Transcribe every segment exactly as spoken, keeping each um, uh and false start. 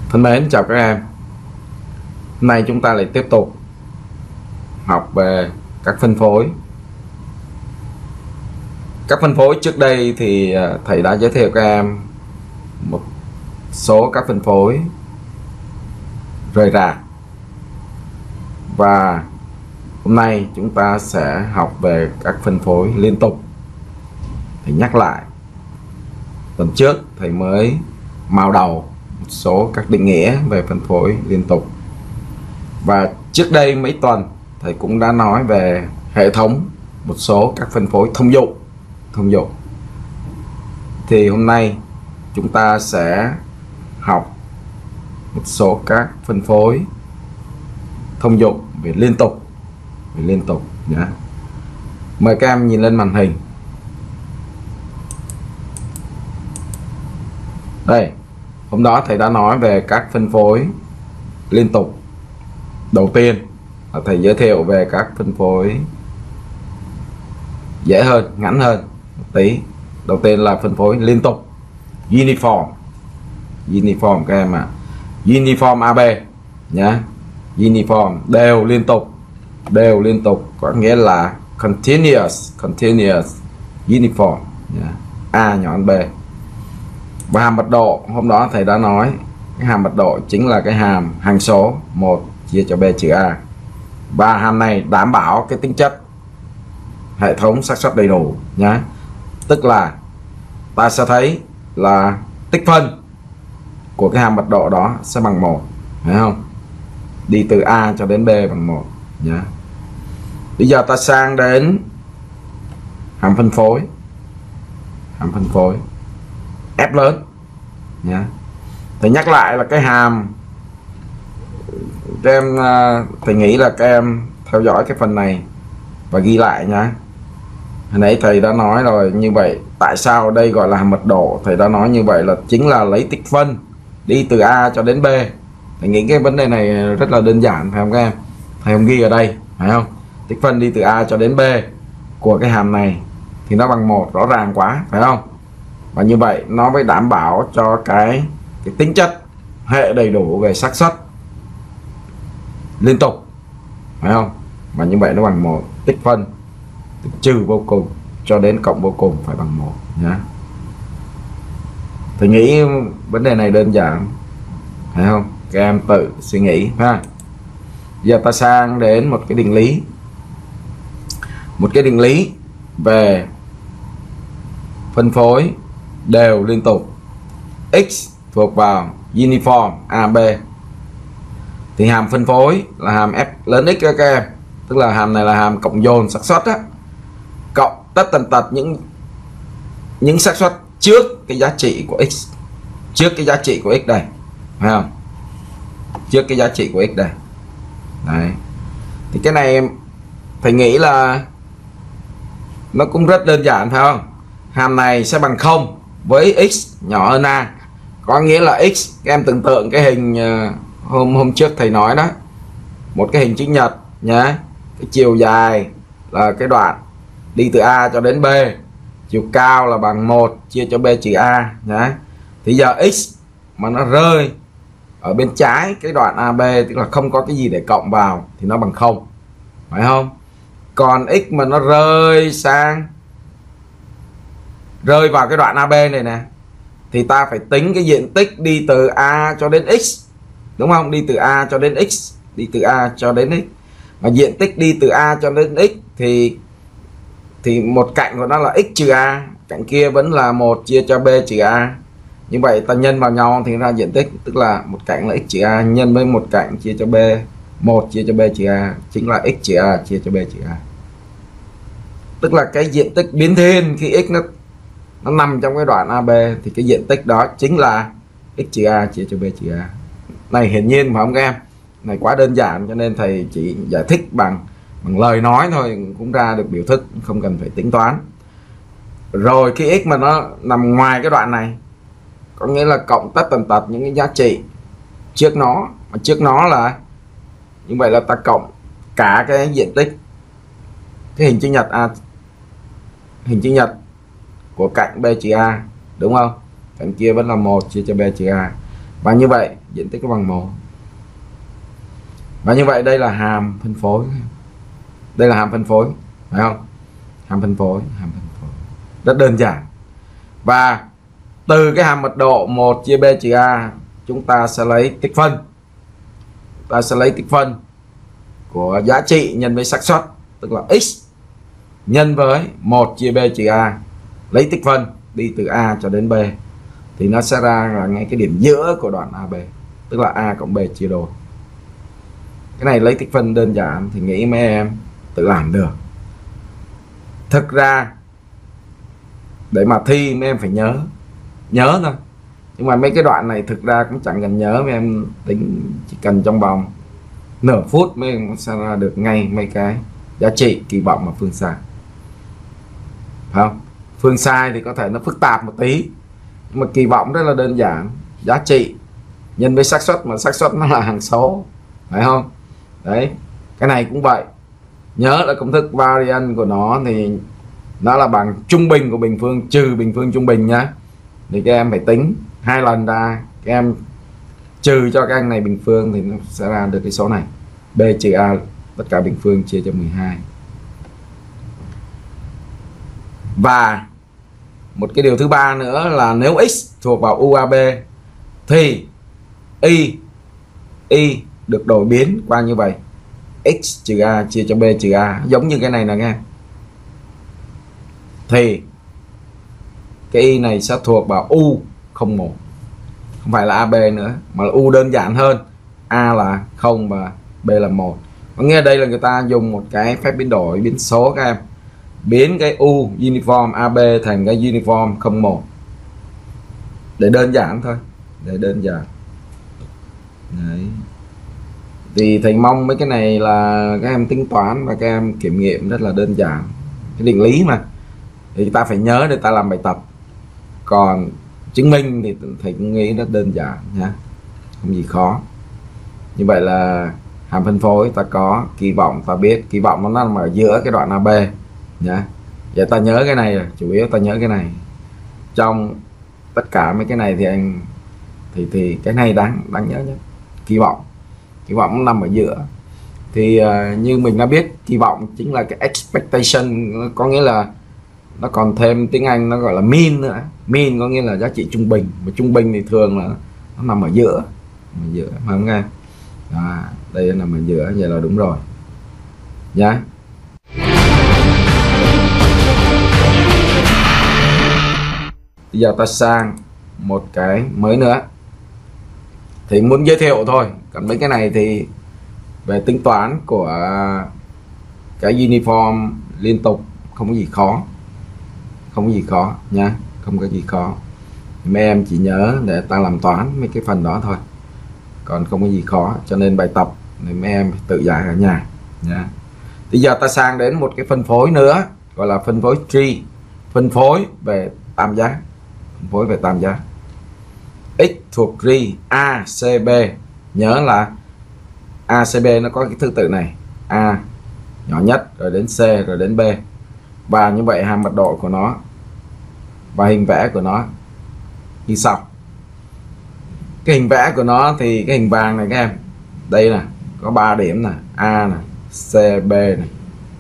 Thân mến, chào các em. Hôm nay chúng ta lại tiếp tục học về các phân phối. Các phân phối trước đây thì thầy đã giới thiệu các em một số các phân phối rời rạc, và hôm nay chúng ta sẽ học về các phân phối liên tục. Thầy nhắc lại, tuần trước thầy mới mào đầu một số các định nghĩa về phân phối liên tục, và trước đây mấy tuần thầy cũng đã nói về hệ thống một số các phân phối thông dụng. Thông dụng thì hôm nay chúng ta sẽ học một số các phân phối thông dụng về liên tục, về liên tục nhé. Mời các em nhìn lên màn hình. Đây, hôm đó thầy đã nói về các phân phối liên tục. Đầu tiên là thầy giới thiệu về các phân phối dễ hơn, ngắn hơn một tí. Đầu tiên là phân phối liên tục, uniform. Uniform các em ạ. À. Uniform a bê nhé. Uniform đều liên tục, đều liên tục có nghĩa là continuous, continuous uniform nhé. A nhỏ B. Và hàm mật độ, hôm đó thầy đã nói cái hàm mật độ chính là cái hàm hằng số một chia cho B trừ A, và hàm này đảm bảo cái tính chất hệ thống xác suất đầy đủ nhé. Tức là ta sẽ thấy là tích phân của cái hàm mật độ đó sẽ bằng một, phải không? Đi từ A cho đến B bằng một nhé. Bây giờ ta sang đến hàm phân phối. Hàm phân phối F lớn nhé. Thầy nhắc lại là cái hàm, các em thầy nghĩ là các em theo dõi cái phần này và ghi lại nhá. Hồi nãy thầy đã nói rồi, như vậy tại sao đây gọi là hàm mật độ? Thầy đã nói như vậy là chính là lấy tích phân đi từ A cho đến B. Thầy nghĩ cái vấn đề này rất là đơn giản, phải không các em? Thầy không ghi ở đây, phải không? Tích phân đi từ A cho đến B của cái hàm này thì nó bằng một, rõ ràng quá, phải không? Và như vậy nó mới đảm bảo cho cái, cái tính chất hệ đầy đủ về xác suất liên tục, phải không? Và như vậy nó bằng một, tích phân từ trừ vô cùng cho đến cộng vô cùng phải bằng một nhá. Tôi nghĩ vấn đề này đơn giản, phải không? Các em tự suy nghĩ ha. Giờ ta sang đến một cái định lý, một cái định lý về phân phối đều liên tục. X thuộc vào uniform a bê thì hàm phân phối là hàm F lớn x các em, tức là hàm này là hàm cộng dồn xác suất á, cộng tất tần tật những những xác suất trước cái giá trị của x, trước cái giá trị của x đây, phải không? Trước cái giá trị của x đây. Đấy. Thì cái này thầy nghĩ là nó cũng rất đơn giản, phải không? Hàm này sẽ bằng không với x nhỏ hơn a, có nghĩa là x, các em tưởng tượng cái hình hôm hôm trước thầy nói đó, một cái hình chữ nhật nhé. Cái chiều dài là cái đoạn đi từ A cho đến B, chiều cao là bằng một chia cho B trừ A nhé. Thì giờ x mà nó rơi ở bên trái cái đoạn a bê, tức là không có cái gì để cộng vào, thì nó bằng không, phải không? Còn x mà nó rơi sang rơi vào cái đoạn a bê này nè, thì ta phải tính cái diện tích đi từ A cho đến x, đúng không? Đi từ A cho đến x, đi từ A cho đến x. Và diện tích đi từ A cho đến x thì thì một cạnh của nó là x trừ A, cạnh kia vẫn là một chia cho B trừ A. Như vậy ta nhân vào nhau thì ra diện tích, tức là một cạnh là x trừ A nhân với một cạnh chia cho B, một chia cho B trừ A chính là x trừ A chia cho B trừ A. Tức là cái diện tích biến thiên khi x nó nó nằm trong cái đoạn a bê thì cái diện tích đó chính là x trừ A chia cho B trừ A. Này hiển nhiên mà không các em, này quá đơn giản cho nên thầy chỉ giải thích bằng bằng lời nói thôi cũng ra được biểu thức, không cần phải tính toán. Rồi khi x mà nó nằm ngoài cái đoạn này, có nghĩa là cộng tất tần tật những cái giá trị trước nó, mà trước nó là như vậy là ta cộng cả cái diện tích cái hình chữ nhật A, hình chữ nhật của cạnh B trừ A, đúng không? Cạnh kia vẫn là một chia cho B trừ A. Và như vậy diện tích nó bằng một. Và như vậy đây là hàm phân phối, đây là hàm phân phối, phải không? Hàm phân phối, hàm phân phối rất đơn giản. Và từ cái hàm mật độ một chia b trừ a, chúng ta sẽ lấy tích phân, ta sẽ lấy tích phân của giá trị nhân với xác suất, tức là x nhân với một chia b trừ a, lấy tích phân đi từ a cho đến b, thì nó sẽ ra là ngay cái điểm giữa của đoạn a bê, tức là a cộng b chia đôi. Cái này lấy tích phân đơn giản thì nghĩ mấy em tự làm được. Thực ra để mà thi mấy em phải nhớ nhớ thôi, nhưng mà mấy cái đoạn này thực ra cũng chẳng cần nhớ, mấy em tính chỉ cần trong vòng nửa phút mấy em sẽ ra được ngay mấy cái giá trị kỳ vọng và phương sai, phải không? Phương sai thì có thể nó phức tạp một tí, nhưng mà kỳ vọng rất là đơn giản, giá trị nhân với xác suất, mà xác suất nó là hàng số, phải không? Đấy, cái này cũng vậy. Nhớ là công thức variance của nó thì nó là bằng trung bình của bình phương trừ bình phương trung bình nhá. Thì các em phải tính hai lần ra, các em trừ cho các anh này bình phương thì nó sẽ ra được cái số này, b trừ a tất cả bình phương chia cho mười hai. Và một cái điều thứ ba nữa là nếu x thuộc vào u a bê thì y y được đổi biến qua như vậy, x trừ a chia cho b trừ a, giống như cái này nè nghe, thì cái y này sẽ thuộc vào u không một, không phải là a bê nữa mà là u đơn giản hơn, a là không và b là một. Có nghĩa đây là người ta dùng một cái phép biến đổi biến số các em, biến cái u uniform a bê thành cái uniform không một để đơn giản thôi, để đơn giản. Đấy. Thì thầy mong mấy cái này là các em tính toán và các em kiểm nghiệm rất là đơn giản, cái định lý mà thì ta phải nhớ để ta làm bài tập, còn chứng minh thì thầy cũng nghĩ rất đơn giản nha, không gì khó. Như vậy là hàm phân phối ta có, kỳ vọng ta biết, kỳ vọng nó nằm ở giữa cái đoạn a bê nhá. Vậy ta nhớ cái này, chủ yếu ta nhớ cái này. Trong tất cả mấy cái này thì anh thì thì cái này đáng đáng nhớ nhất, kỳ vọng. Kỳ vọng nó nằm ở giữa. Thì uh, như mình đã biết, kỳ vọng chính là cái expectation, có nghĩa là nó còn thêm tiếng Anh nó gọi là mean nữa. Mean có nghĩa là giá trị trung bình, mà trung bình thì thường là nó nằm ở giữa, ở giữa mà không nghe. À, đây nằm ở giữa, vậy là đúng rồi nhá. Bây giờ ta sang một cái mới nữa, thì muốn giới thiệu thôi, còn mấy cái này thì về tính toán của cái uniform liên tục không có gì khó, không có gì khó nha, không có gì khó. Mấy em chỉ nhớ để ta làm toán mấy cái phần đó thôi, còn không có gì khó, cho nên bài tập thì mấy em phải tự giải ở nhà nha. Bây giờ ta sang đến một cái phân phối nữa, gọi là phân phối tree, phân phối về tam giác, phân phối về tam giác. X thuộc tree a xê bê, nhớ là a xê bê nó có cái thứ tự này, A nhỏ nhất rồi đến C rồi đến B, và như vậy hàm mật độ của nó và hình vẽ của nó như sau. Cái hình vẽ của nó thì cái hình vàng này các em, đây nè, có ba điểm nè, A nè, C, B này,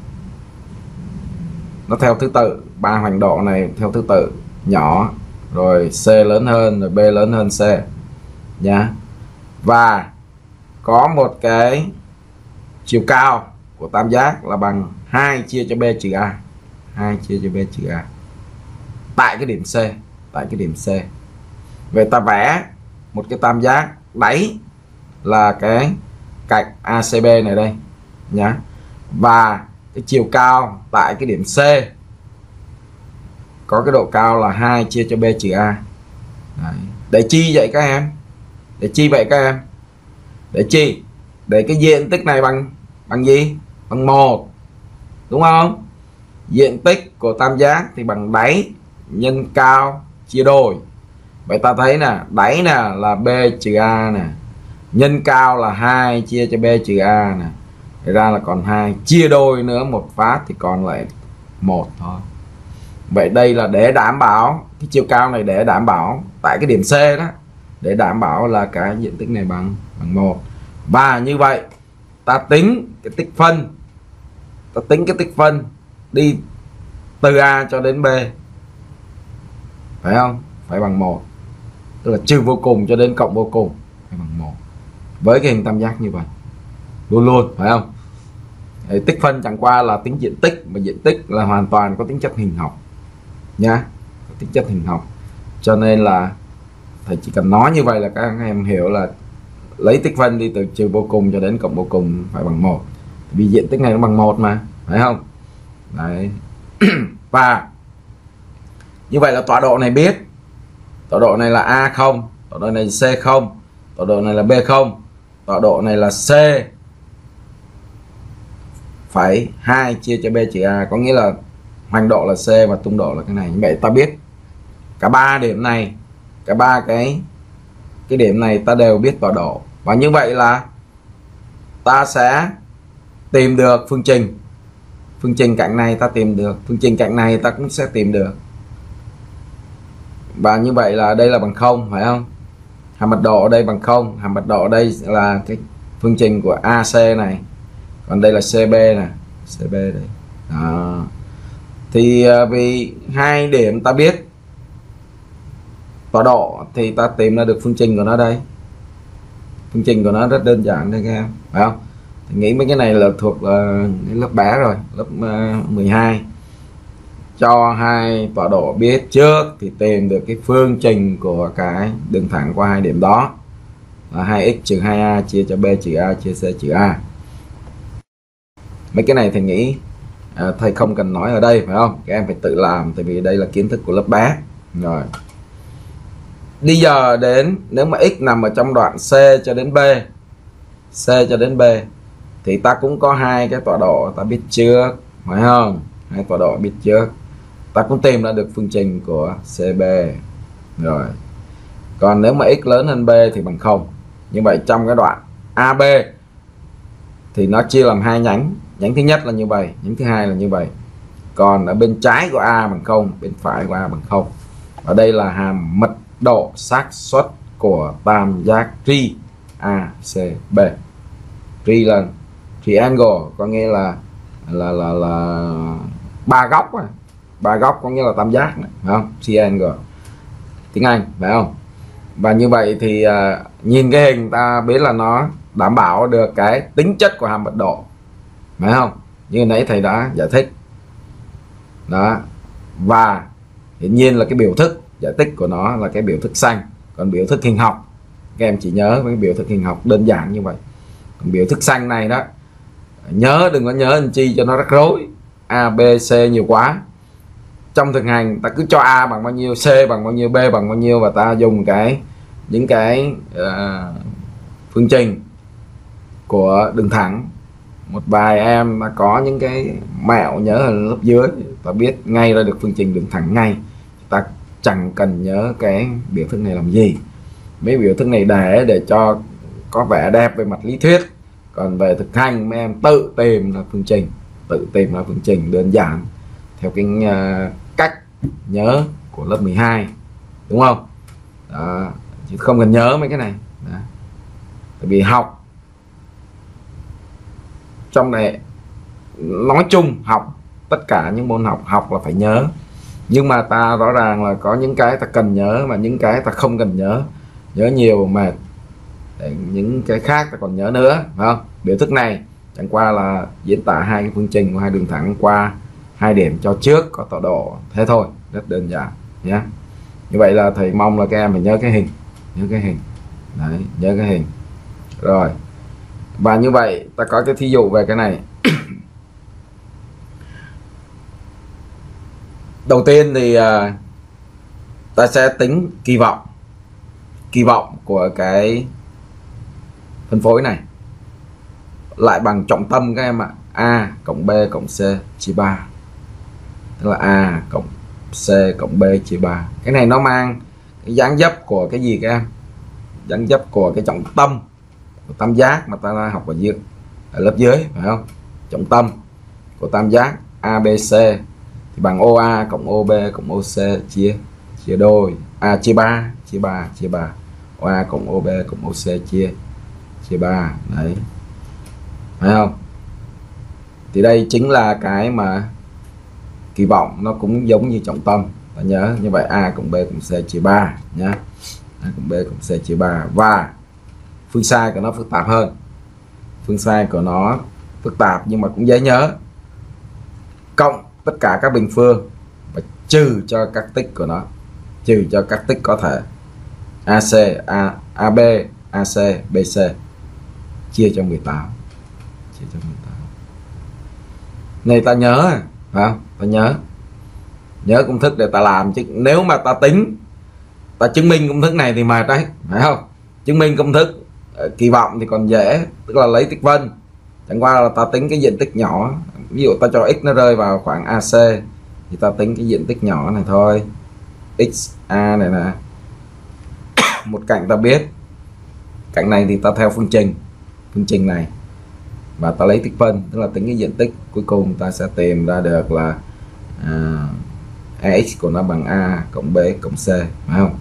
nó theo thứ tự, ba hoành độ này theo thứ tự, nhỏ rồi C lớn hơn rồi B lớn hơn C nhá. Và có một cái chiều cao của tam giác là bằng hai chia cho B trừ A, hai chia cho B trừ A tại cái điểm C, tại cái điểm C. Về ta vẽ một cái tam giác, đáy là cái cạnh a xê bê này đây nhá, và cái chiều cao tại cái điểm C có cái độ cao là hai chia cho B trừ A. Đấy. Để chi vậy các em? Để chi vậy các em? Để chi? Để cái diện tích này bằng bằng gì? Bằng một, đúng không? Diện tích của tam giác thì bằng đáy nhân cao chia đôi. Vậy ta thấy nè, đáy nè là B trừ A nè, nhân cao là hai chia cho B trừ A nè, thế ra là còn hai, chia đôi nữa một phát thì còn lại một thôi. Vậy đây là để đảm bảo cái chiều cao này, để đảm bảo tại cái điểm C đó để đảm bảo là cái diện tích này bằng bằng một. Và như vậy ta tính cái tích phân, ta tính cái tích phân đi từ A cho đến B, phải không, phải bằng một, tức là trừ vô cùng cho đến cộng vô cùng phải bằng một, với cái hình tam giác như vậy luôn luôn, phải không? Đấy, tích phân chẳng qua là tính diện tích, mà diện tích là hoàn toàn có tính chất hình học nhá, có tính chất hình học, cho nên là thầy chỉ cần nói như vậy là các em hiểu là lấy tích phân đi từ trừ vô cùng cho đến cộng vô cùng phải bằng một, vì diện tích này nó bằng một mà, phải không? Đấy. Và như vậy là tọa độ này biết, tọa độ này là A không, tọa độ này là C không, tọa độ này là B không, tọa độ này là C phẩy hai chia cho B trừ A, có nghĩa là hoành độ là C và tung độ là cái này. Như vậy ta biết cả ba điểm này, cả ba cái cái điểm này ta đều biết tọa độ, và như vậy là ta sẽ tìm được phương trình. Phương trình cạnh này ta tìm được, phương trình cạnh này ta cũng sẽ tìm được, và như vậy là đây là bằng không, phải không? Hàm mật độ ở đây bằng không, hàm mật độ ở đây là cái phương trình của a xê này, còn đây là xê bê nè, xê bê đây. Đó. Thì vì hai điểm ta biết tọa độ thì ta tìm ra được phương trình của nó đây. Phương trình của nó rất đơn giản đây các em, phải không? Thì nghĩ mấy cái này là thuộc là lớp bé rồi, lớp uh, mười hai. Cho hai tọa độ biết trước thì tìm được cái phương trình của cái đường thẳng qua hai điểm đó là hai x trừ hai a chia cho b trừ a chia c trừ a. Mấy cái này thầy nghĩ à, thầy không cần nói ở đây, phải không? Các em phải tự làm, tại vì đây là kiến thức của lớp bé rồi. Bây giờ đến nếu mà x nằm ở trong đoạn C cho đến B, C cho đến B thì ta cũng có hai cái tọa độ ta biết trước, phải không? Hai tọa độ biết trước, ta cũng tìm ra được phương trình của xê bê rồi. Còn nếu mà x lớn hơn B thì bằng không. Như vậy trong cái đoạn a bê thì nó chia làm hai nhánh, nhánh thứ nhất là như vậy, nhánh thứ hai là như vậy. Còn ở bên trái của A bằng không, bên phải của A bằng không. Ở đây là hàm mật độ xác suất của tam giác tri a xê bê. Tri là triangle, có nghĩa là là là là ba góc à. Ba góc có nghĩa là tam giác này, phải không? Triangle tiếng Anh, phải không? Và như vậy thì uh, nhìn cái hình ta biết là nó đảm bảo được cái tính chất của hàm mật độ, phải không? Như nãy thầy đã giải thích đó. Và hiển nhiên là cái biểu thức giải thích của nó là cái biểu thức xanh, còn biểu thức hình học các em chỉ nhớ với biểu thức hình học đơn giản như vậy. Còn biểu thức xanh này đó, nhớ đừng có nhớ anh chi cho nó rắc rối, a b c nhiều quá. Trong thực hành ta cứ cho A bằng bao nhiêu, C bằng bao nhiêu, B bằng bao nhiêu, và ta dùng cái những cái uh, phương trình của đường thẳng. Một vài em đã có những cái mẹo nhớ ở lớp dưới, ta biết ngay ra được phương trình đường thẳng ngay, ta chẳng cần nhớ cái biểu thức này làm gì. Mấy biểu thức này để để cho có vẻ đẹp về mặt lý thuyết, còn về thực hành mấy em tự tìm là phương trình, tự tìm là phương trình đơn giản theo cái uh, cách nhớ của lớp mười hai, đúng không? Đó, chứ không cần nhớ mấy cái này. Đó. Tại vì học trong này nói chung, học tất cả những môn học học là phải nhớ, nhưng mà ta rõ ràng là có những cái ta cần nhớ và những cái ta không cần nhớ. Nhớ nhiều mệt, để những cái khác ta còn nhớ nữa, phải không? Biểu thức này chẳng qua là diễn tả hai cái phương trình của hai đường thẳng qua hai điểm cho trước có tọa độ, thế thôi, rất đơn giản nhé. Như vậy là thầy mong là các em phải nhớ cái hình, nhớ cái hình đấy, nhớ cái hình rồi. Và như vậy ta có cái thí dụ về cái này. Đầu tiên thì uh, ta sẽ tính kỳ vọng kỳ vọng của cái phân phối này lại bằng trọng tâm các em ạ. A cộng B cộng C chia ba, tức là A cộng C cộng B chia ba. Cái này nó mang cái dáng dấp của cái gì các em? Dáng dấp của cái trọng tâm của tam giác mà ta đã học ở dưới, ở lớp dưới, phải không? Trọng tâm của tam giác a bê xê thì bằng o a cộng o bê cộng o xê chia chia đôi, à chia ba, chia ba, chia ba. A cộng ô bê cộng ô xê chia chia ba đấy, phải không? Thì đây chính là cái mà kỳ vọng, nó cũng giống như trọng tâm, ta nhớ như vậy. A cộng B cộng C chia ba nhá, A cộng B cộng C chia ba. Và phương sai của nó phức tạp hơn, phương sai của nó phức tạp nhưng mà cũng dễ nhớ. Cộng tất cả các bình phương và trừ cho các tích của nó, trừ cho các tích có thể a xê, A, AB, AC, bê xê chia cho mười tám, chia cho mười tám. Này ta nhớ, phải không? Ta nhớ nhớ công thức để ta làm, chứ nếu mà ta tính, ta chứng minh công thức này thì mệt đấy, phải không? Chứng minh công thức uh, kỳ vọng thì còn dễ, tức là lấy tích phân, chẳng qua là ta tính cái diện tích nhỏ. Ví dụ ta cho x nó rơi vào khoảng a xê thì ta tính cái diện tích nhỏ này thôi, x a này nè, một cạnh ta biết, cạnh này thì ta theo phương trình, phương trình này và ta lấy tích phân, tức là tính cái diện tích. Cuối cùng ta sẽ tìm ra được là à, ax của nó bằng a cộng b cộng c, phải không?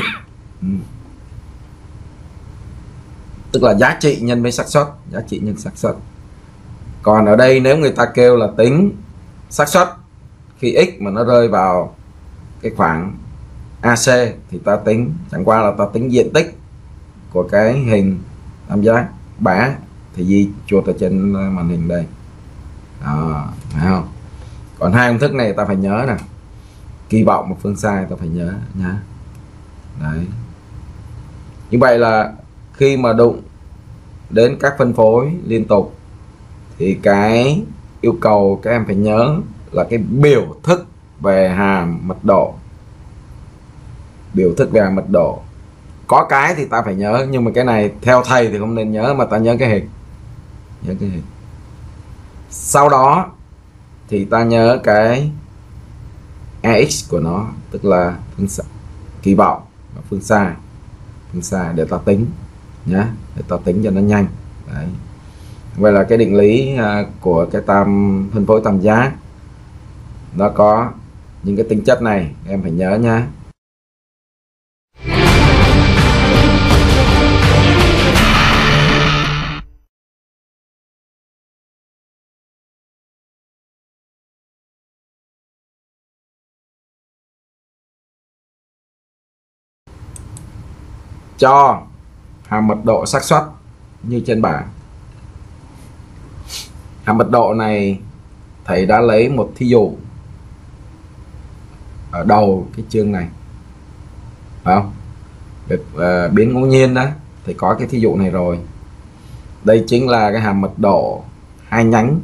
Tức là giá trị nhân với xác suất, giá trị nhân xác suất. Còn ở đây nếu người ta kêu là tính xác suất khi x mà nó rơi vào cái khoảng a xê thì ta tính, chẳng qua là ta tính diện tích của cái hình tam giác bá thì di chuột ở trên màn hình đây. Đó, phải không? Còn hai công thức này ta phải nhớ nè, kỳ vọng một phương sai ta phải nhớ nhá. Đấy. Như vậy là khi mà đụng đến các phân phối liên tục thì cái yêu cầu các em phải nhớ là cái biểu thức về hàm mật độ. Biểu thức về hàm mật độ. Có cái thì ta phải nhớ, nhưng mà cái này theo thầy thì không nên nhớ, mà ta nhớ cái hình. Nhớ cái hình. Sau đó thì ta nhớ cái ax của nó, tức là phương sai, kỳ vọng và phương sai. Phương sai để ta tính nhá, để ta tính cho nó nhanh. Đấy. Vậy là cái định lý của cái tam phân phối tam giác nó có những cái tính chất này, em phải nhớ nhá. Cho hàm mật độ xác suất như trên bảng. Hàm mật độ này thầy đã lấy một thí dụ ở đầu cái chương này, phải không? Để, uh, biến ngẫu nhiên đó thì có cái thí dụ này rồi. Đây chính là cái hàm mật độ hai nhánh,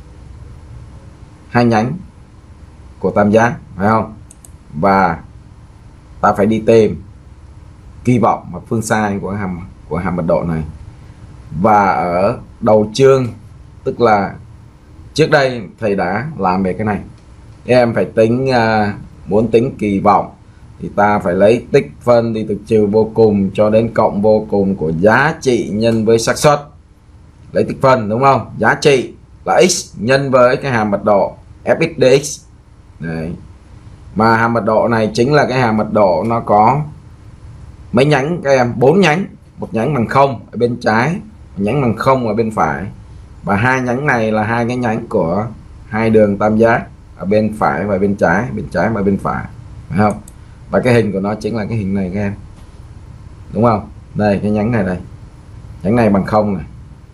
hai nhánh của tam giác, phải không? Và ta phải đi tìm kỳ vọng và phương sai của hàm của hàm mật độ này. Và ở đầu chương, tức là trước đây thầy đã làm về cái này, em phải tính uh, muốn tính kỳ vọng thì ta phải lấy tích phân đi từ trừ vô cùng cho đến cộng vô cùng của giá trị nhân với xác suất. Lấy tích phân, đúng không? Giá trị là x nhân với cái hàm mật độ fx dx. Đấy. Mà hàm mật độ này chính là cái hàm mật độ nó có mấy nhánh các em? Bốn nhánh. Một nhánh bằng không ở bên trái, một nhánh bằng không ở bên phải, và hai nhánh này là hai cái nhánh của hai đường tam giác ở bên phải và bên trái, bên trái và bên phải, phải không? Và cái hình của nó chính là cái hình này các em, đúng không? Đây cái nhánh này đây, nhánh này bằng không này,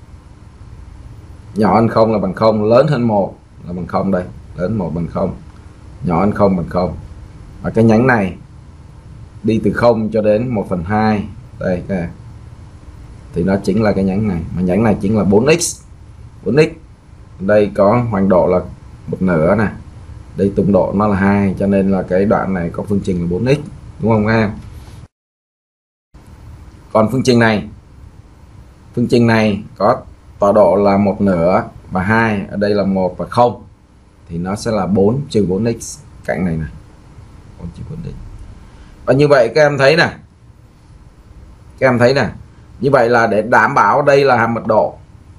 nhỏ hơn không là bằng không, lớn hơn một là bằng không, đây lớn một bằng không, nhỏ hơn không bằng không. Và cái nhánh này đi từ không cho đến một phần hai đây các em, thì nó chính là cái nhánh này, mà nhánh này chính là bốn x. bốn x đây có hoành độ là một nửa nè, đây tung độ nó là hai, cho nên là cái đoạn này có phương trình là bốn x, đúng không các em? Còn phương trình này, phương trình này có tọa độ là một nửa và hai, ở đây là một và không, thì nó sẽ là bốn trừ bốn x cạnh này này, bốn trừ bốn x. Và như vậy các em thấy nè, các em thấy nè, như vậy là để đảm bảo đây là hàm mật độ.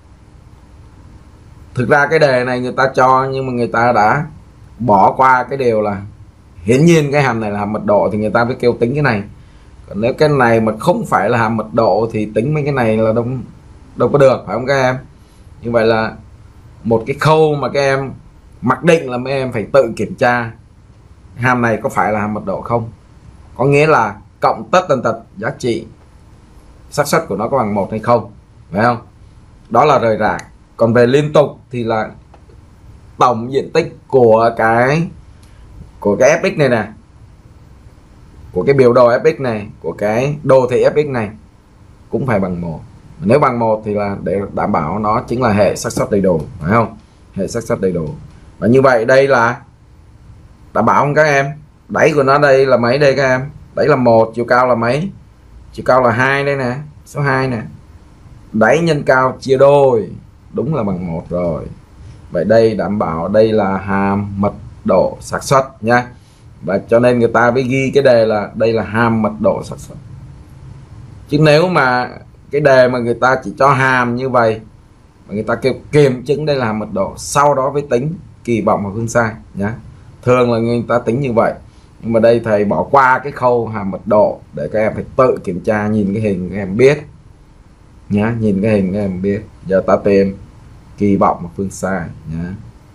Thực ra cái đề này người ta cho, nhưng mà người ta đã bỏ qua cái điều là hiển nhiên cái hàm này là hàm mật độ, thì người ta mới kêu tính cái này. Còn nếu cái này mà không phải là hàm mật độ thì tính mấy cái này là đâu đâu có được, phải không các em? Như vậy là một cái khâu mà các em mặc định là mấy em phải tự kiểm tra hàm này có phải là hàm mật độ không, có nghĩa là cộng tất tần tật giá trị xác suất của nó có bằng một hay không, phải không? Đó là rời rạc. Còn về liên tục thì là tổng diện tích của cái của cái ép ích này nè, của cái biểu đồ ép ích này, của cái đồ thị ép ích này cũng phải bằng một. Nếu bằng một thì là để đảm bảo nó chính là hệ xác suất đầy đủ, phải không? Hệ xác suất đầy đủ. Và như vậy đây là đảm bảo không các em? Đáy của nó đây là mấy đây các em? Đáy là một, chiều cao là mấy? Chiều cao là hai đây nè, số hai nè. Đáy nhân cao chia đôi, đúng là bằng một rồi. Vậy đây đảm bảo đây là hàm mật độ xác suất nha. Và cho nên người ta mới ghi cái đề là đây là hàm mật độ xác suất. Chứ nếu mà cái đề mà người ta chỉ cho hàm như vậy mà người ta kêu kiểm chứng đây là hàm mật độ, sau đó với tính kỳ vọng và phương sai nhá. Thường là người ta tính như vậy. Nhưng mà đây thầy bỏ qua cái khâu hàm mật độ để các em phải tự kiểm tra, nhìn cái hình các em biết nhá, nhìn cái hình các em biết. Giờ ta tìm kỳ vọng và phương sai nhá.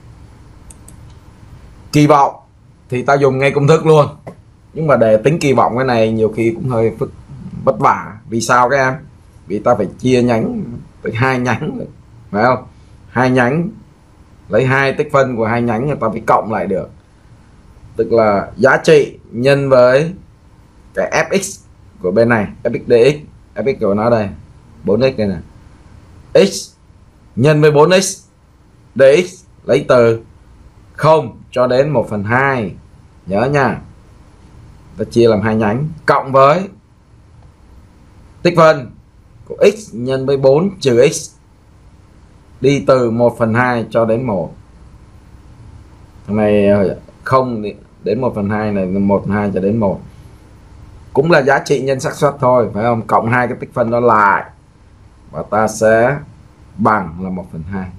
Kỳ vọng thì ta dùng ngay công thức luôn, nhưng mà để tính kỳ vọng cái này nhiều khi cũng hơi phức vất vả. Vì sao các em? Vì ta phải chia nhánh tới hai nhánh, phải không? Hai nhánh, lấy hai tích phân của hai nhánh người ta phải cộng lại được, tức là giá trị nhân với cái ép ích của bên này, ép ích dx, ép ích của nó đây bốn x đây nè, x nhân với bốn x dx lấy từ không cho đến một phần hai, nhớ nha, ta chia làm hai nhánh, cộng với tích phân của x nhân với bốn trừ x đi từ một phần hai cho đến một. Thằng này không đến một phần hai này, một phần hai cho đến một. Cũng là giá trị nhân xác suất thôi, phải không? Cộng hai cái tích phân đó lại và ta sẽ bằng là một phần hai.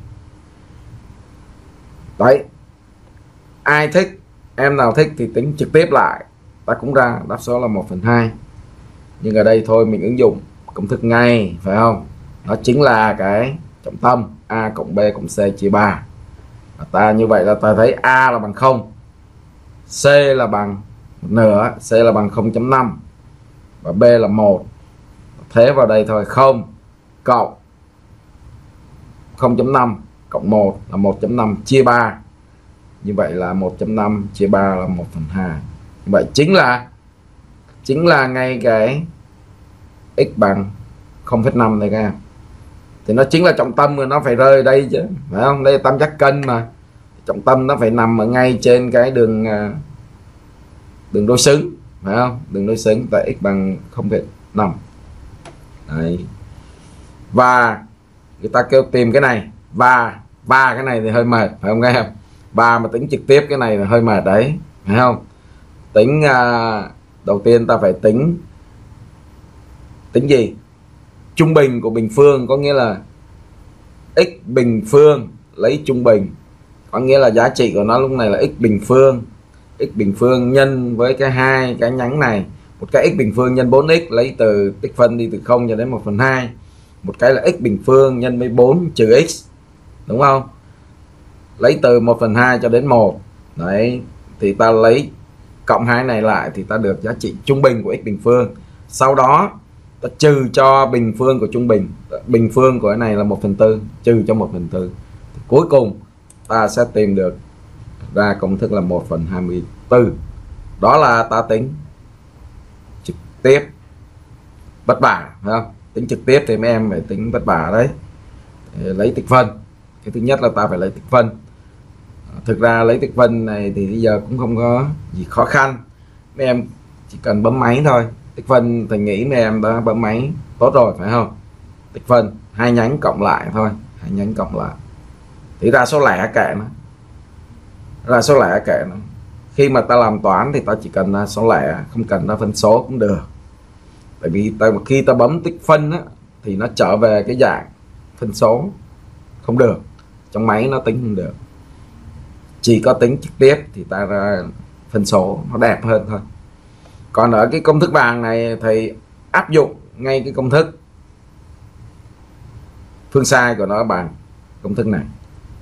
Đấy. Ai thích, em nào thích thì tính trực tiếp lại, ta cũng ra đáp số là một phần hai. Nhưng ở đây thôi mình ứng dụng công thức ngay, phải không? Nó chính là cái trọng tâm A cộng B cộng C chia ba. Và ta như vậy là ta thấy A là bằng không, C là bằng một nửa, C là bằng không chấm năm và B là một. Thế vào đây thôi, không cộng không chấm năm cộng một là một chấm năm chia ba. Như vậy là một chấm năm chia ba là một phần hai. Như vậy chính là chính là ngay cái x bằng không phẩy năm này các em. Thì nó chính là trọng tâm mà nó phải rơi đây chứ, phải không? Đây là tam giác cân mà. Trọng tâm nó phải nằm ở ngay trên cái đường đường đối xứng, phải không? Đường đối xứng tại x bằng không phẩy năm. Đấy. Và người ta kêu tìm cái này, và và cái này thì hơi mệt, phải không các em? Và mà tính trực tiếp cái này là hơi mệt đấy, phải không? Tính uh, đầu tiên ta phải tính tính gì? Trung bình của bình phương, có nghĩa là x bình phương lấy trung bình, có nghĩa là giá trị của nó lúc này là x bình phương, x bình phương nhân với cái hai cái nhánh này, một cái x bình phương nhân bốn x lấy từ tích phân đi từ không cho đến một phần hai, một cái là x bình phương nhân với bốn trừ x, đúng không? Lấy từ một phần hai cho đến một. Đấy, thì ta lấy cộng hai này lại thì ta được giá trị trung bình của x bình phương. Sau đó ta trừ cho bình phương của trung bình, bình phương của cái này là một phần tư, trừ cho một phần tư. Cuối cùng ta sẽ tìm được ra công thức là một phần hai mươi tư. Đó là ta tính trực tiếp vất vả, phải không? Tính trực tiếp thì mấy em phải tính vất vả đấy. Lấy tích phân. Cái thứ nhất là ta phải lấy tích phân. Thực ra lấy tích phân này thì bây giờ cũng không có gì khó khăn. Mấy em chỉ cần bấm máy thôi. Tích phân thầy nghĩ mấy em đã bấm máy tốt rồi, phải không? Tích phân hai nhánh cộng lại thôi, hai nhánh cộng lại thì ra số lẻ kệ nó, ra số lẻ kệ nó. Khi mà ta làm toán thì ta chỉ cần ra số lẻ, không cần ra phân số cũng được. Tại vì ta, khi ta bấm tích phân á, thì nó trở về cái dạng phân số không được, trong máy nó tính không được. Chỉ có tính trực tiếp thì ta ra phân số nó đẹp hơn thôi. Còn ở cái công thức vàng này thầy áp dụng ngay cái công thức phương sai của nó bằng công thức này,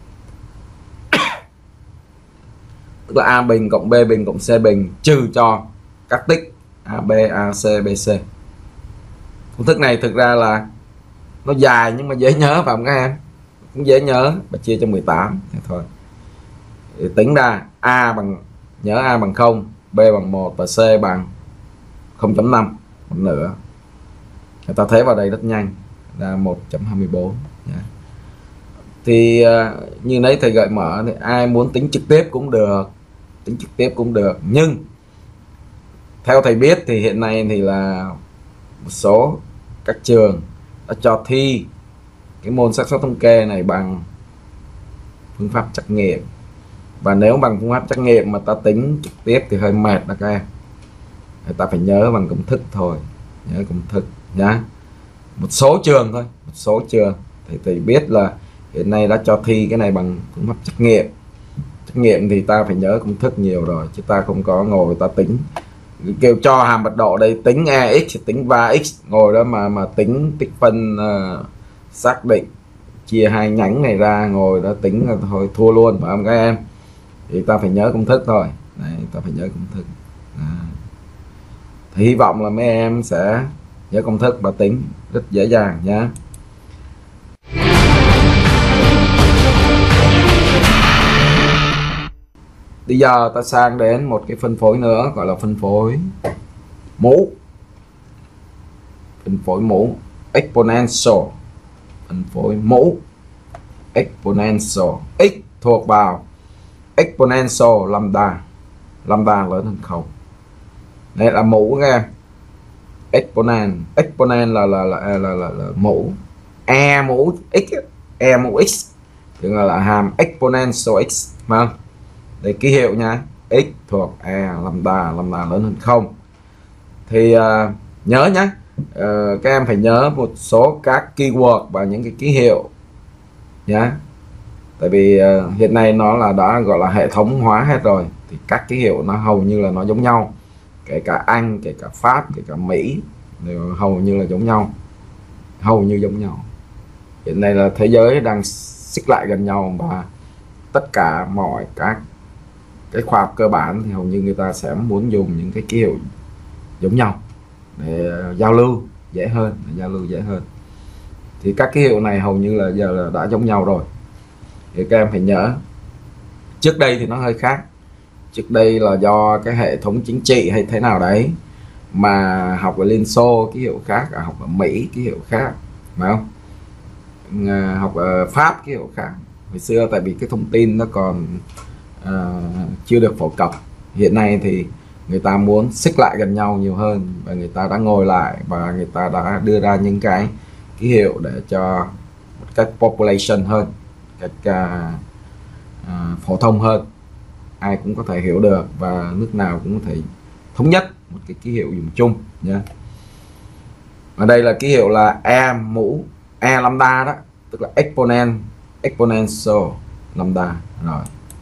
tức là A bình cộng B bình cộng C bình trừ cho các tích A B A C B C. Công thức này thực ra là nó dài nhưng mà dễ nhớ phải không các em? Cũng dễ nhớ, và chia cho mười tám thế thôi. Thì tính ra A bằng, nhớ A bằng không, B bằng một và C bằng không chấm năm, một nửa. Người ta thấy vào đây rất nhanh là một chấm hai mươi bốn. Thì uh, như nãy thầy gợi mở thì ai muốn tính trực tiếp cũng được, tính trực tiếp cũng được, nhưng theo thầy biết thì hiện nay thì là một số các trường đã cho thi cái môn xác suất thống kê này bằng phương pháp trắc nghiệm, và nếu bằng phương pháp trắc nghiệm mà ta tính trực tiếp thì hơi mệt đó các em. Người ta phải nhớ bằng công thức thôi, nhớ công thức nhá. Một số trường thôi, một số trường thì thầy biết là hiện nay đã cho thi cái này bằng phương pháp trắc nghiệm. Trắc nghiệm thì ta phải nhớ công thức nhiều rồi, chứ ta không có ngồi ta tính, kêu cho hàm mật độ đây tính e x tính va x, ngồi đó mà mà tính tích phân uh, xác định chia hai nhánh này ra, ngồi đó tính là thôi thua luôn phải không các em? Thì ta phải nhớ công thức thôi. Đấy, ta phải nhớ công thức. À. Thì hy vọng là mấy em sẽ nhớ công thức và tính rất dễ dàng nhé. Bây giờ ta sang đến một cái phân phối nữa, gọi là phân phối mũ. Phân phối mũ exponential. Phân phối mũ exponential. X thuộc vào exponential lambda. Lambda lớn hơn không. Đây là mũ các em. Exponent. Exponent là là là là, là, là, là mũ. E mũ x, e mũ x tức là, là hàm exponential x, phải không? Đây ký hiệu nha, x thuộc e lambda, lambda lớn hơn không. Thì uh, nhớ nhé, uh, các em phải nhớ một số các keyword và những cái ký hiệu nhé. Tại vì uh, hiện nay nó là đã gọi là hệ thống hóa hết rồi, thì các ký hiệu nó hầu như là nó giống nhau, kể cả Anh, kể cả Pháp, kể cả Mỹ đều hầu như là giống nhau, hầu như giống nhau. Hiện nay là thế giới đang xích lại gần nhau, và tất cả mọi các cái khoa học cơ bản thì hầu như người ta sẽ muốn dùng những cái ký hiệu giống nhau để giao lưu dễ hơn, để giao lưu dễ hơn. Thì các ký hiệu này hầu như là giờ là đã giống nhau rồi, thì các em phải nhớ. Trước đây thì nó hơi khác, trước đây là do cái hệ thống chính trị hay thế nào đấy mà học ở Liên Xô ký hiệu khác, à, học ở Mỹ ký hiệu khác, phải không? À, học ở Pháp ký hiệu khác. Hồi xưa tại vì cái thông tin nó còn à, chưa được phổ cập. Hiện nay thì người ta muốn xích lại gần nhau nhiều hơn, và người ta đã ngồi lại và người ta đã đưa ra những cái ký hiệu để cho một cách population hơn, cách à, à, phổ thông hơn, ai cũng có thể hiểu được và nước nào cũng có thể thống nhất một cái ký hiệu dùng chung nhé. Ở đây là ký hiệu là e mũ e lambda đó, tức là exponent exponential lambda rồi.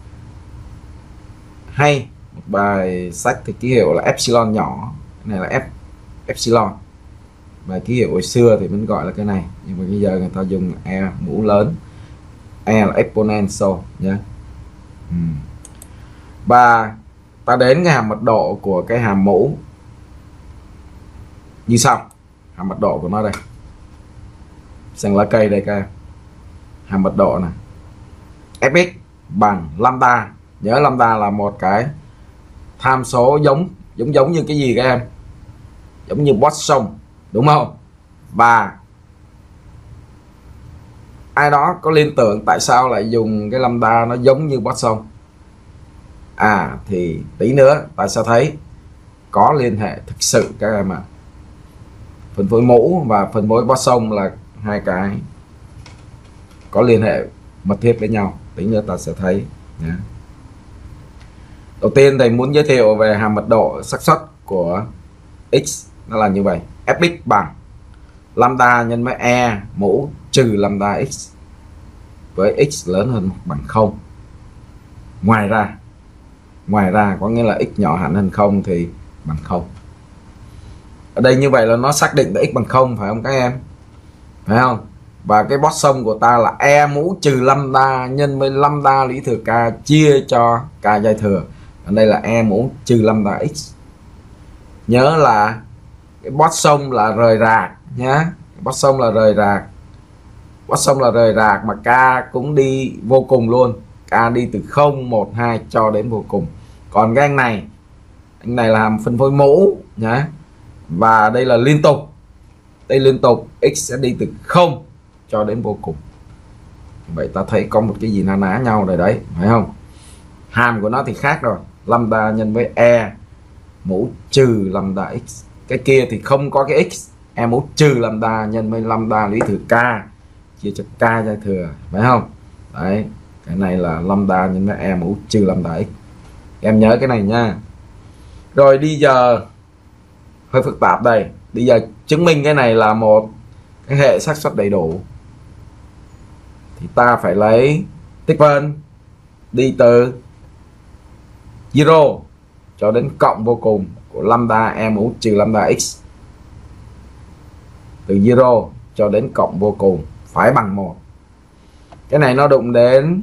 Hay một bài sách thì ký hiệu là epsilon nhỏ, cái này là F epsilon. Bài ký hiệu hồi xưa thì vẫn gọi là cái này, nhưng mà bây giờ người ta dùng e mũ lớn, e là exponential nhé. Ừ. Và ta đến cái hàm mật độ của cái hàm mũ như sau. Hàm mật độ của nó đây, xanh lá cây đây các em. Hàm mật độ này fx bằng lambda. Nhớ lambda là một cái tham số giống giống giống như cái gì các em? Giống như Poisson, đúng không? Và ai đó có liên tưởng tại sao lại dùng cái lambda nó giống như Poisson? À thì tí nữa ta sẽ thấy có liên hệ thực sự các em ạ. À. Phân phối mũ và phân phối Poisson là hai cái có liên hệ mật thiết với nhau, tí nữa ta sẽ thấy nhé. Đầu tiên thầy muốn giới thiệu về hàm mật độ xác suất của x, nó là như vậy. Fx bằng lambda nhân với e mũ trừ lambda x, với x lớn hơn bằng không. Ngoài ra ngoài ra có nghĩa là x nhỏ hẳn hơn không thì bằng không. Ở đây như vậy là nó xác định là x bằng không, phải không các em? Phải không? Và cái bottom của ta là e mũ trừ lambda nhân với lambda lý thừa k chia cho k giai thừa. Ở đây là e mũ trừ lambda x. Nhớ là cái bottom là rời rạc nhá. Bottom là rời rạc. Bottom là rời rạc mà k cũng đi vô cùng luôn. K đi từ không, một, hai cho đến vô cùng. Còn cái anh này, anh này là hàm phân phối mũ nhá. Và đây là liên tục. Đây liên tục, x sẽ đi từ không cho đến vô cùng. Vậy ta thấy có một cái gì na ná nhau rồi đấy, phải không? Hàm của nó thì khác rồi. Lambda nhân với e mũ trừ lambda x. Cái kia thì không có cái x, e mũ trừ lambda nhân với lambda lý thừa k chia cho k giai thừa, phải không? Đấy, cái này là lambda nhân với e mũ trừ lambda x. Em nhớ cái này nha. Rồi đi giờ hơi phức tạp đây. Bây giờ chứng minh cái này là một cái hệ xác suất đầy đủ thì ta phải lấy tích phân đi từ zero cho đến cộng vô cùng của lambda e mũ trừ lambda x. Từ zero cho đến cộng vô cùng phải bằng một. Cái này nó đụng đến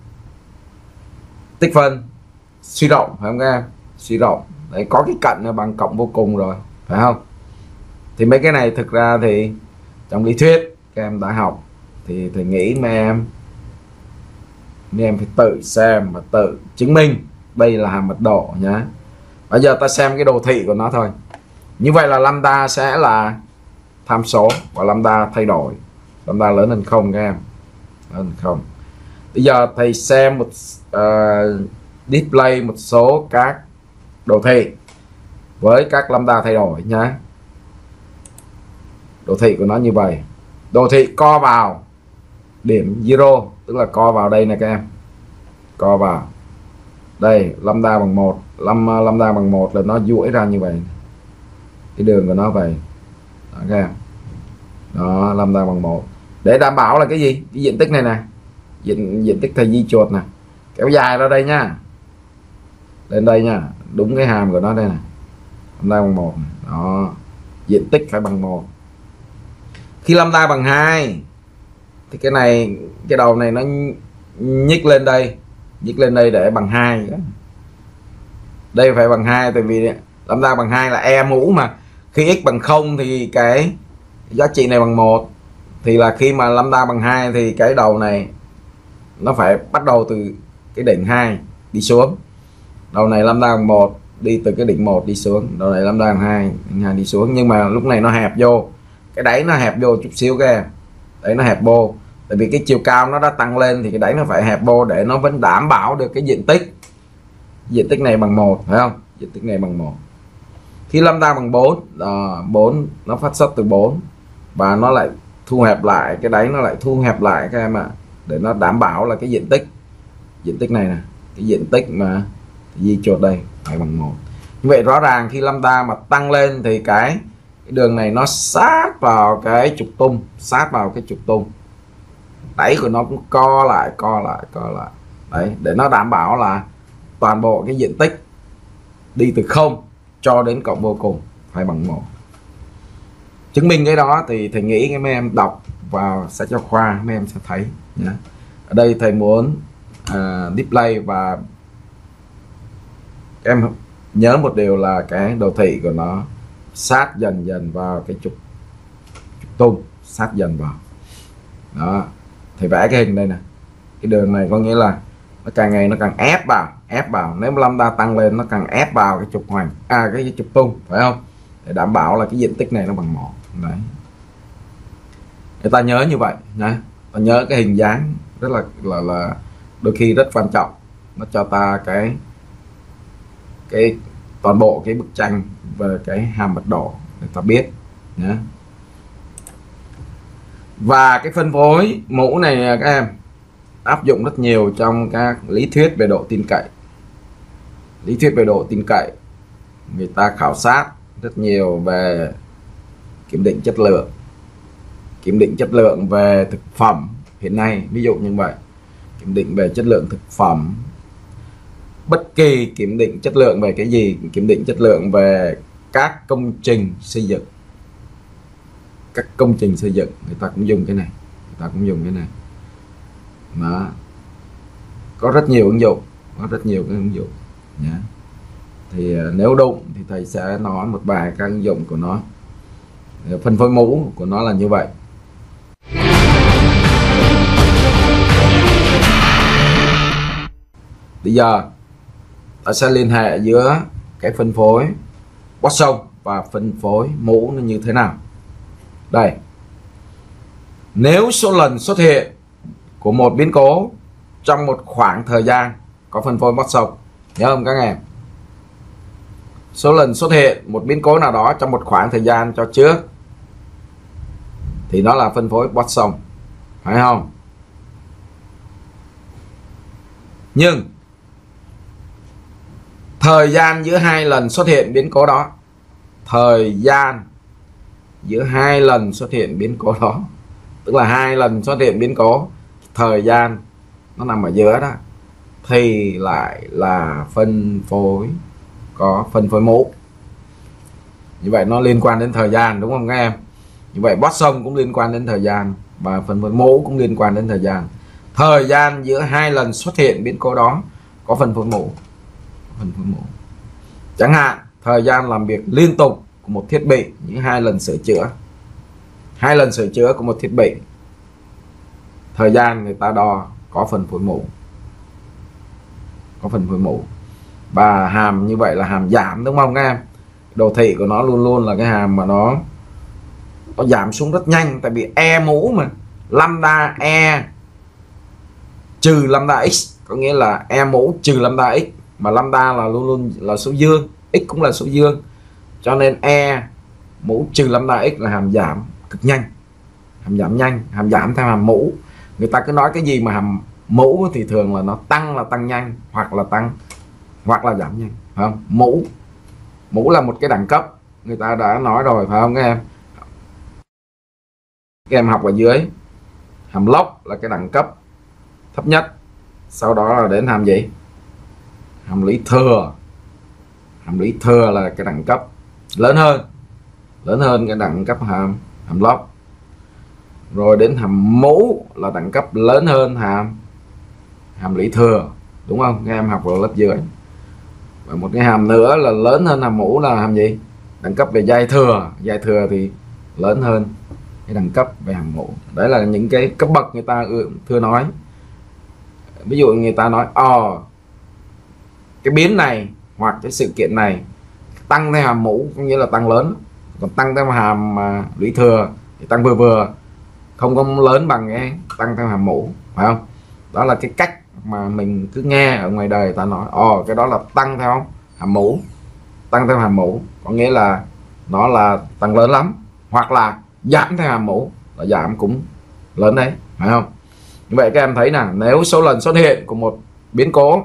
tích phân suy rộng, phải không các em? Suy rộng. Đấy, có cái cạnh là bằng cộng vô cùng rồi, phải không? Thì mấy cái này thực ra thì trong lý thuyết các em đã học, thì thầy nghĩ mấy em mấy em phải tự xem và tự chứng minh đây là hàm mật độ nhá. Bây giờ ta xem cái đồ thị của nó thôi. Như vậy là lambda sẽ là tham số và lambda thay đổi. Lambda lớn hơn không các em, lớn hơn không. Bây giờ thầy xem một uh, display một số các đồ thị với các lambda thay đổi nhá. Đồ thị của nó như vậy. Đồ thị co vào điểm zero, tức là co vào đây này các em. Co vào. Đây, lambda bằng một, lambda bằng một là nó duỗi ra như vậy. Cái đường của nó vậy. Đó các em. Đó, lambda bằng một. Để đảm bảo là cái gì? Cái diện tích này nè. Diện diện tích thầy di chuột nè. Kéo dài ra đây nha. Lên đây nha, đúng cái hàm của nó đây nè. Lambda bằng một. Đó. Diện tích phải bằng một. Khi lambda bằng hai thì cái này, cái đầu này nó nhích lên đây, nhích lên đây để bằng hai. Đây phải bằng hai, tại vì lambda bằng hai là e mũ mà. Khi x bằng không thì cái giá trị này bằng một. Thì là khi mà lambda bằng hai thì cái đầu này nó phải bắt đầu từ cái đỉnh hai đi xuống. Đầu này lambda bằng một đi từ cái đỉnh một đi xuống, đầu này lambda bằng hai, đỉnh hai đi xuống, nhưng mà lúc này nó hẹp vô. Cái đáy nó hẹp vô chút xíu các em. Đấy, nó hẹp vô. Tại vì cái chiều cao nó đã tăng lên thì cái đáy nó phải hẹp vô để nó vẫn đảm bảo được cái diện tích. Diện tích này bằng một, phải không? Diện tích này bằng một. Khi lambda bằng bốn, à, bốn nó phát xuất từ bốn và nó lại thu hẹp lại, cái đáy nó lại thu hẹp lại các em ạ, à, để nó đảm bảo là cái diện tích. Diện tích này nè, cái diện tích mà di chuột đây phải bằng một. Như vậy rõ ràng khi lambda mà tăng lên thì cái cái đường này nó sát vào cái trục tung, sát vào cái trục tung. Đáy của nó cũng co lại, co lại, co lại. Đấy, để nó đảm bảo là toàn bộ cái diện tích đi từ không cho đến cộng vô cùng phải bằng một. Chứng minh cái đó thì thầy nghĩ cái mấy em đọc vào sách giáo khoa mấy em sẽ thấy nhé. Ở đây thầy muốn uh, display và em nhớ một điều là cái đồ thị của nó sát dần dần vào cái trục, trục tung, sát dần vào. Đó, thầy vẽ cái hình đây nè. Cái đường này có nghĩa là nó càng ngày nó càng ép vào, ép vào. Nếu lambda tăng lên nó càng ép vào cái trục hoành, à cái trục tung, phải không? Để đảm bảo là cái diện tích này nó bằng một. Đấy. Người ta nhớ như vậy nhé. Ta nhớ cái hình dáng rất là là là đôi khi rất quan trọng. Nó cho ta cái cái toàn bộ cái bức tranh về cái hàm mật độ để ta biết nhé. Và cái phân phối mũ này các em áp dụng rất nhiều trong các lý thuyết về độ tin cậy. Lý thuyết về độ tin cậy người ta khảo sát rất nhiều về kiểm định chất lượng, kiểm định chất lượng về thực phẩm hiện nay, ví dụ như vậy, kiểm định về chất lượng thực phẩm, bất kỳ kiểm định chất lượng về cái gì, kiểm định chất lượng về các công trình xây dựng. Các công trình xây dựng người ta cũng dùng cái này, người ta cũng dùng cái này. Đó. Có rất nhiều ứng dụng, có rất nhiều cái ứng dụng nhé. Thì nếu đúng thì thầy sẽ nói một vài các ứng dụng của nó. Phân phối mũ của nó là như vậy. Bây giờ ta sẽ liên hệ giữa cái phân phối Watson và phân phối mũ nó như thế nào. Đây, nếu số lần xuất hiện của một biến cố trong một khoảng thời gian có phân phối Watson, nhớ không các em? Số lần xuất hiện một biến cố nào đó trong một khoảng thời gian cho trước thì nó là phân phối Watson, phải không? Nhưng thời gian giữa hai lần xuất hiện biến cố đó, thời gian giữa hai lần xuất hiện biến cố đó, tức là hai lần xuất hiện biến cố, thời gian nó nằm ở giữa đó, thì lại là phân phối có phân phối mũ. Như vậy nó liên quan đến thời gian, đúng không các em? Như vậy Watson cũng liên quan đến thời gian và phân phối mũ cũng liên quan đến thời gian. Thời gian giữa hai lần xuất hiện biến cố đó có phân phối mũ. Phân phối mũ. Chẳng hạn thời gian làm việc liên tục của một thiết bị, những hai lần sửa chữa, hai lần sửa chữa của một thiết bị, thời gian người ta đo có phân phối mũ, có phân phối mũ. Và hàm như vậy là hàm giảm, đúng không các em? Đồ thị của nó luôn luôn là cái hàm mà nó nó giảm xuống rất nhanh, tại vì e mũ mà, lambda e trừ lambda x, có nghĩa là e mũ trừ lambda x, mà lambda là luôn luôn là số dương, x cũng là số dương, cho nên e mũ trừ lambda x là hàm giảm cực nhanh, hàm giảm nhanh, hàm giảm theo hàm mũ. Người ta cứ nói cái gì mà hàm mũ thì thường là nó tăng là tăng nhanh, hoặc là tăng hoặc là giảm nhanh, phải không? Mũ mũ là một cái đẳng cấp, người ta đã nói rồi, phải không các em? Các em học ở dưới, hàm log là cái đẳng cấp thấp nhất, sau đó là đến hàm gì? Hàm lý thừa. Hàm lý thừa là cái đẳng cấp lớn hơn, lớn hơn cái đẳng cấp hàm hàm log. Rồi đến hàm mũ là đẳng cấp lớn hơn hàm hàm lý thừa, đúng không? Các em học ở lớp dưới. Và một cái hàm nữa là lớn hơn hàm mũ là hàm gì? Đẳng cấp về giai thừa. Giai thừa thì lớn hơn cái đẳng cấp về hàm mũ. Đấy là những cái cấp bậc người ta thưa nói. Ví dụ người ta nói ờ cái biến này hoặc cái sự kiện này tăng theo hàm mũ có nghĩa là tăng lớn, còn tăng theo hàm uh, lý thừa thì tăng vừa vừa, không có lớn bằng cái tăng theo hàm mũ, phải không? Đó là cái cách mà mình cứ nghe ở ngoài đời ta nói ồ cái đó là tăng theo hàm mũ. Tăng theo hàm mũ có nghĩa là nó là tăng lớn lắm, hoặc là giảm theo hàm mũ là giảm cũng lớn đấy, phải không? Như vậy các em thấy là nếu số lần xuất hiện của một biến cố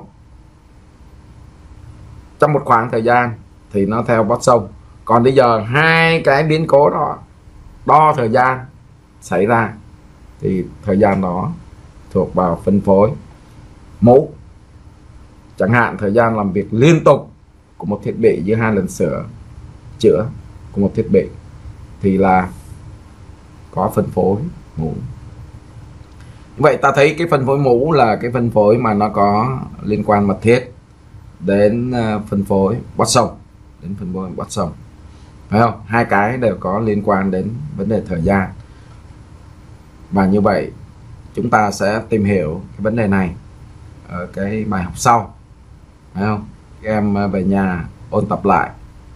trong một khoảng thời gian thì nó theo Watson. Còn bây giờ hai cái biến cố đó đo thời gian xảy ra thì thời gian đó thuộc vào phân phối mũ. Chẳng hạn thời gian làm việc liên tục của một thiết bị giữa hai lần sửa chữa của một thiết bị thì là có phân phối mũ. Vậy ta thấy cái phân phối mũ là cái phân phối mà nó có liên quan mật thiết đến phân phối Watson, đến phân phối Watson, phải không? Hai cái đều có liên quan đến vấn đề thời gian. Và như vậy chúng ta sẽ tìm hiểu cái vấn đề này ở cái bài học sau, phải không? Các em về nhà ôn tập lại,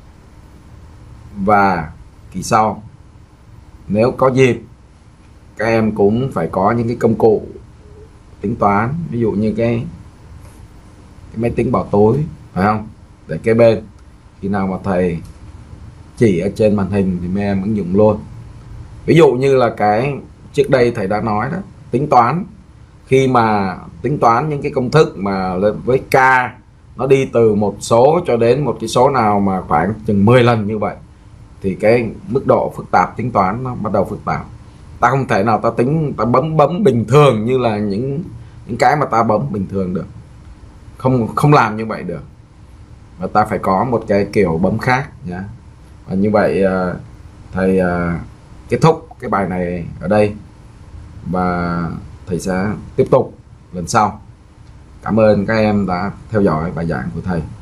và kỳ sau nếu có dịp các em cũng phải có những cái công cụ tính toán, ví dụ như cái, cái máy tính bảo tối, phải không? Để kế bên, khi nào mà thầy chỉ ở trên màn hình thì mấy em ứng dụng luôn. Ví dụ như là cái trước đây thầy đã nói đó, tính toán, khi mà tính toán những cái công thức mà với k nó đi từ một số cho đến một cái số nào mà khoảng chừng mười lần như vậy thì cái mức độ phức tạp tính toán nó bắt đầu phức tạp. Ta không thể nào ta tính ta bấm bấm bình thường như là những những cái mà ta bấm bình thường được, không không làm như vậy được, và ta phải có một cái kiểu bấm khác nhá. Và như vậy à, thầy à, kết thúc cái bài này ở đây và thầy sẽ tiếp tục lần sau. Cảm ơn các em đã theo dõi bài giảng của thầy.